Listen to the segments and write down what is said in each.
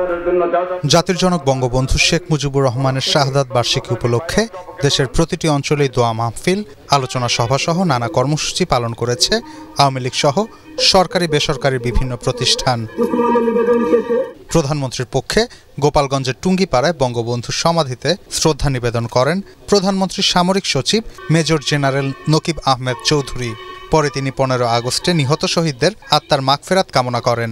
জাতির জনক বঙ্গবন্ধু শেখ মুজিবুর রহমানের শাহাদাত বার্ষিকী উপলক্ষে দেশের প্রতিটি অঞ্চলেই দোয়া মাহফিল, আলোচনা সভা সহ নানা কর্মসূচি পালন করেছে আওয়ামী লীগ সহ সরকারি বেসরকারি বিভিন্ন প্রতিষ্ঠান। প্রধানমন্ত্রীর পক্ষে গোপালগঞ্জের টুঙ্গিপাড়ায় বঙ্গবন্ধুর সমাধিতে শ্রদ্ধা নিবেদন করেন প্রধানমন্ত্রীর সামরিক সচিব মেজর জেনারেল নকিব আহমেদ চৌধুরী। পরে তিনি 15 আগস্টে নিহত শহীদদের আত্মার মাগফিরাত কামনা করেন।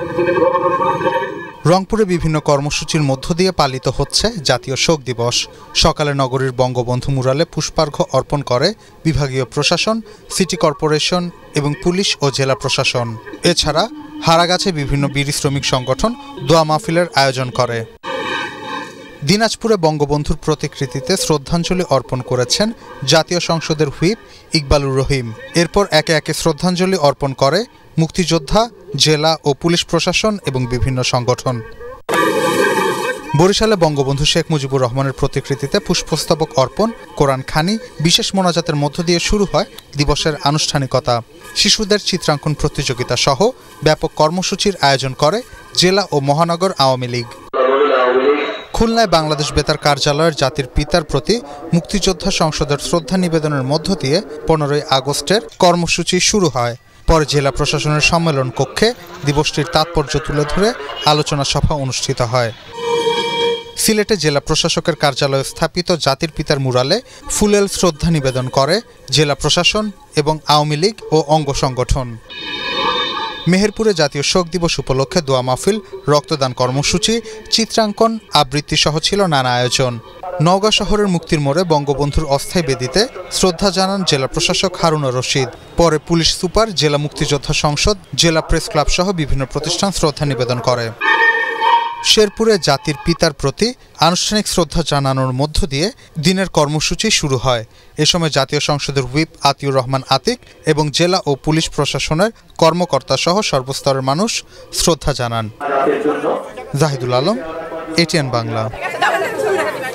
রংপুরে বিভিন্ন কর্মসূচির মধ্য দিয়ে পালিত হচ্ছে জাতীয় শোক দিবস। সকালে নগরীর বঙ্গবন্ধু মুরালে পুষ্পার্ঘ্য অর্পণ করে বিভাগীয় প্রশাসন, সিটি কর্পোরেশন এবং পুলিশ ও জেলা প্রশাসন। এছাড়া হারাগাছে বিভিন্ন বিড়ি শ্রমিক সংগঠন দোয়া মাহফিলের আয়োজন করে। দিনাজপুরে বঙ্গবন্ধুর প্রতিকৃতিতে শ্রদ্ধাঞ্জলি অর্পণ করেছেন জাতীয় সংসদের হুইপ ইকবালুর রহিম। এরপর একে একে শ্রদ্ধাঞ্জলি অর্পণ করে মুক্তিযোদ্ধা, জেলা ও পুলিশ প্রশাসন এবং বিভিন্ন সংগঠন। বরিশালে বঙ্গবন্ধু শেখ মুজিবুর রহমানের প্রতিকৃতিতে পুষ্পস্তবক অর্পণ, কোরআন খানি, বিশেষ মোনাজাতের মধ্য দিয়ে শুরু হয় দিবসের আনুষ্ঠানিকতা। শিশুদের চিত্রাঙ্কন প্রতিযোগিতা সহ ব্যাপক কর্মসূচির আয়োজন করে জেলা ও মহানগর আওয়ামী লীগ। খুলনায় বাংলাদেশ বেতার কার্যালয়ের জাতির পিতার প্রতি মুক্তিযোদ্ধা সংসদের শ্রদ্ধা নিবেদনের মধ্য দিয়ে 15 আগস্টের কর্মসূচি শুরু হয়। পরে জেলা প্রশাসনের সম্মেলন কক্ষে দিবসটির তাৎপর্য তুলে ধরে আলোচনা সভা অনুষ্ঠিত হয়। সিলেটে জেলা প্রশাসকের কার্যালয়ে স্থাপিত জাতির পিতার মুরালে ফুলেল শ্রদ্ধা নিবেদন করে জেলা প্রশাসন এবং আওয়ামী লীগ ও অঙ্গ সংগঠন। মেহেরপুরে জাতীয় শোক দিবস উপলক্ষে দোয়া মাহফিল, রক্তদান কর্মসূচি, চিত্রাঙ্কন, আবৃত্তি সহ ছিল নানা আয়োজন। নওগাঁ শহরের মুক্তির মোড়ে বঙ্গবন্ধুর অস্থায়ী বেদিতে শ্রদ্ধা জানান জেলা প্রশাসক হারুনুর রশিদ। পরে পুলিশ সুপার, জেলা মুক্তিযোদ্ধা সংসদ, জেলা প্রেস ক্লাব সহ বিভিন্ন প্রতিষ্ঠান শ্রদ্ধা নিবেদন করে। শেরপুরে জাতির পিতার প্রতি আনুষ্ঠানিক শ্রদ্ধা জানানোর মধ্য দিয়ে দিনের কর্মসূচি শুরু হয়। এ সময় জাতীয় সংসদের হুইপ আতিউর রহমান আতিক এবং জেলা ও পুলিশ প্রশাসনের কর্মকর্তা সহ সর্বস্তরের মানুষ শ্রদ্ধা জানান। জাহিদুল আলম, ATN বাংলা।